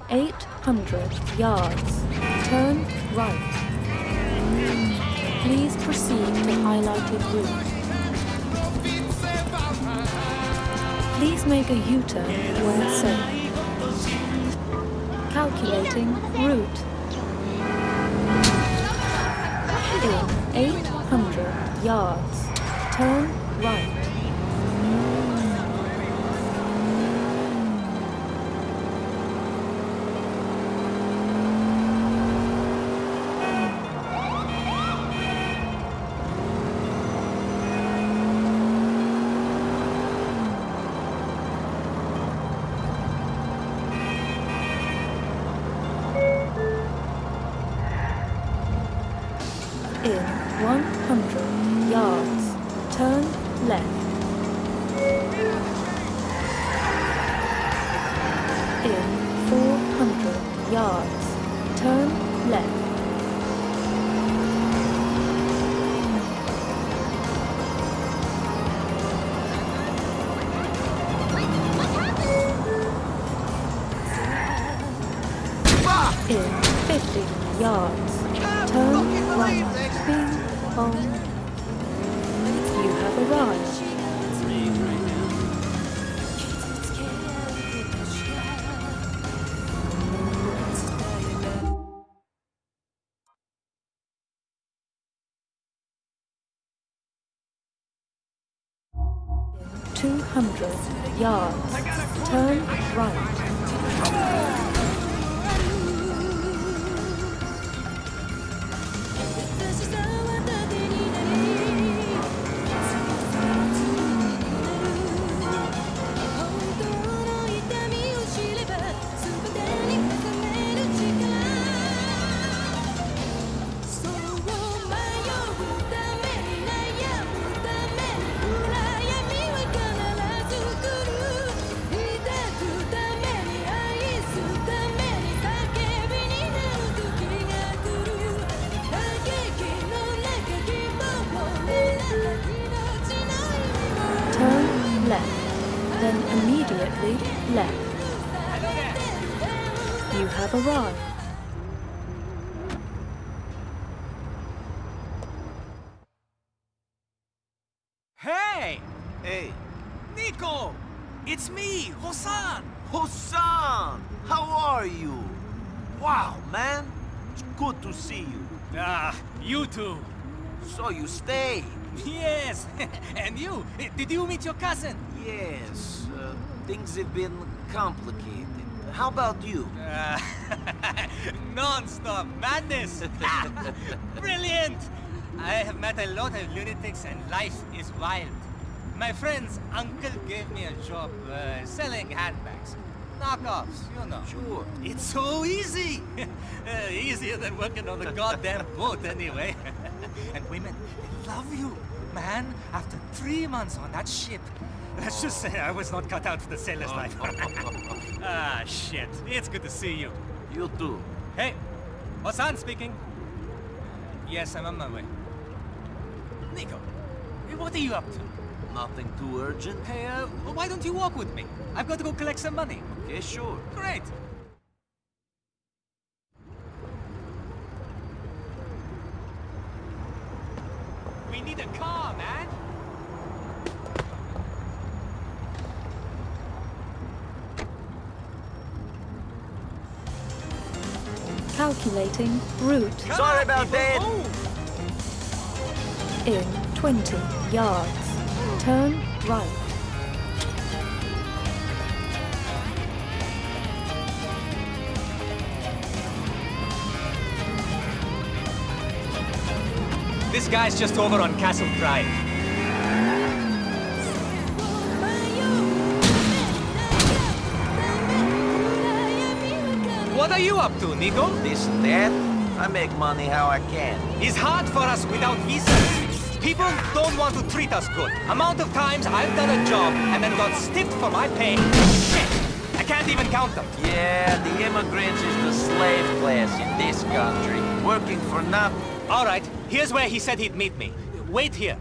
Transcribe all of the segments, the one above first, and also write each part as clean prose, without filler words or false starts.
800 yards. Turn right. Please proceed to highlighted route. Please make a U-turn when safe. Calculating route. In 800 yards. Turn right. In 100 yards, turn left. In 400 yards, turn left. In 50 yards, turn right. Bing bong. You have arrived. In 200 yards, turn right. Turn left, then immediately left. You have arrived. Hey! Hey, Nico! It's me, Hosan! Hosan! How are you? Wow, man. It's good to see you. Ah, you too. So you stayed? Yes! And you? Did you meet your cousin? Yes, things have been complicated. How about you? Non-stop madness! Brilliant! I have met a lot of lunatics and life is wild. My friend's uncle gave me a job selling handbags. Knockoffs, you know. Sure. It's so easy! Easier than working on the goddamn boat anyway. And women, they love you, man. After 3 months on that ship. Let's just say I was not cut out for the sailor's life. Ah, shit. It's good to see you. You too. Hey, Hosan speaking. Yes, I'm on my way. Nico, what are you up to? Nothing too urgent? Hey, why don't you walk with me? I've got to go collect some money. Okay, sure. Great. We need a car, man. Calculating route. Sorry about that. In 20 yards, turn right. This guy's just over on Castle Drive. What are you up to, Nico? This and that. I make money how I can. It's hard for us without visas. People don't want to treat us good. Amount of times I've done a job and then got stiffed for my pay. Shit! I can't even count them. Yeah, the immigrants is the slave class in this country. Working for nothing. All right, here's where he said he'd meet me. Wait here.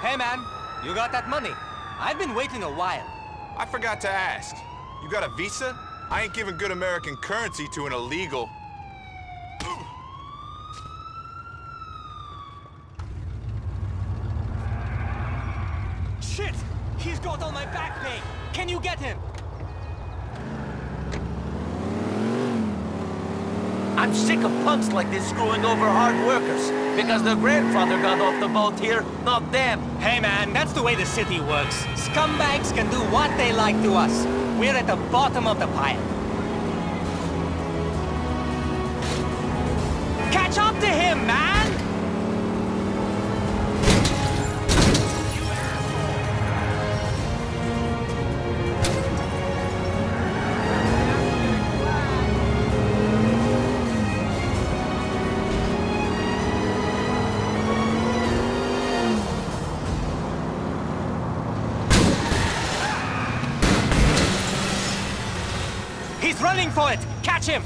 Hey man, you got that money? I've been waiting a while. I forgot to ask. You got a visa? I ain't giving good American currency to an illegal. Shit! He's got all my back pay! Can you get him? I'm sick of punks like this screwing over hard workers because their grandfather got off the boat here, not them. Hey man, that's the way the city works. Scumbags can do what they like to us. We're at the bottom of the pile. Catch up to him, man! He's running for it! Catch him!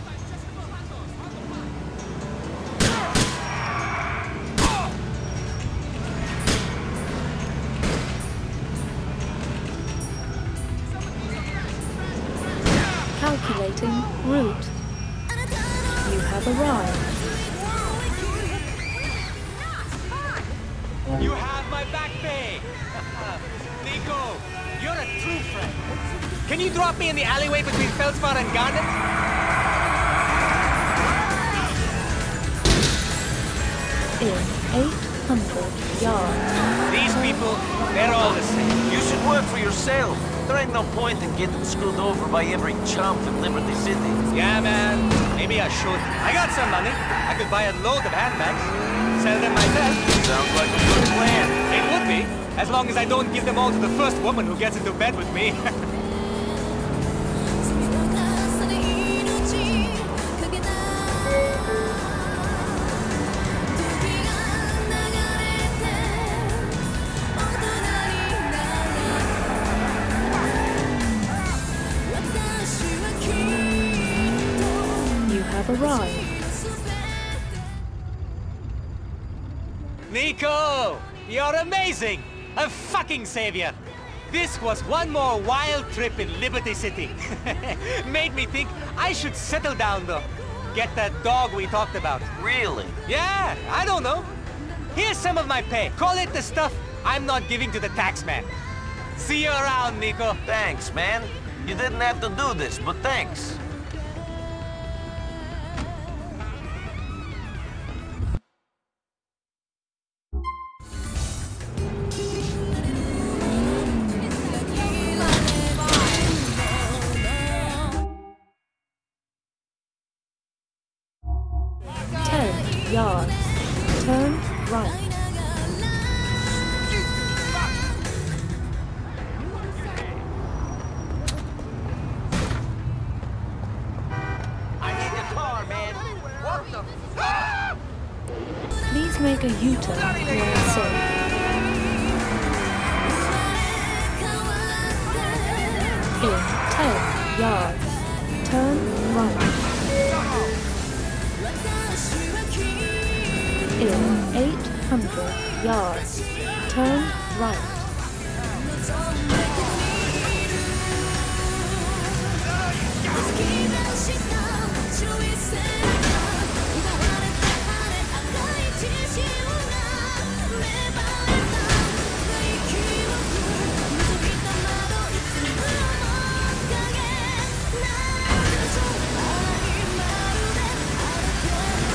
Calculating route. You have arrived. You have my back pay! Nico, you're a true friend. Can you drop me in the alleyway between Feldspar and Garnet? In 800 yards. These people, they're all the same. You should work for yourself. There ain't no point in getting screwed over by every chump in Liberty City. Yeah, man. Maybe I should. I got some money. I could buy a load of handbags. Sell them myself. Sounds like a good plan. It would be, as long as I don't give them all to the first woman who gets into bed with me. Arrived. Nico! You're amazing! A fucking savior! This was one more wild trip in Liberty City. Made me think I should settle down though. Get that dog we talked about. Really? Yeah, I don't know. Here's some of my pay. Call it the stuff I'm not giving to the tax man. See you around, Nico. Thanks, man. You didn't have to do this, but thanks. Yards. Turn right. I need a car, man. What the fuck? Please make a U-turn where safe. In 10 yards. Turn right. In 800 yards, turn right.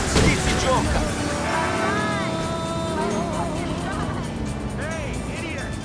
Hey, idiot!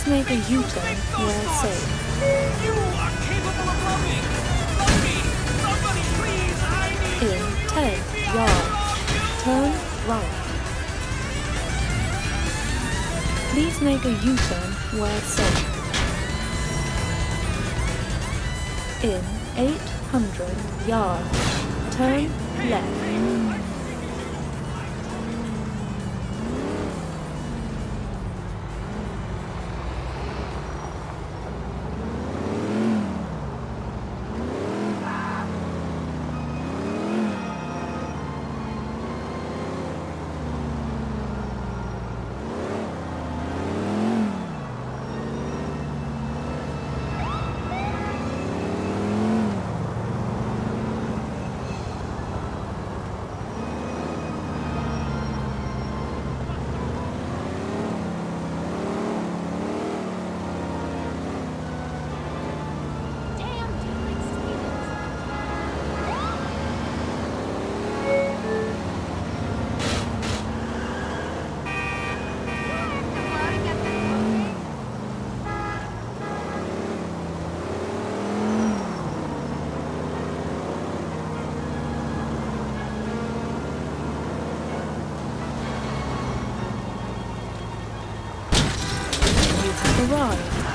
Please make a U-turn where safe. You are capable of loving! Love me! Somebody please, I need In 10 yards, turn right. Please make a U-turn where safe. In 800 yards, turn left. Arrived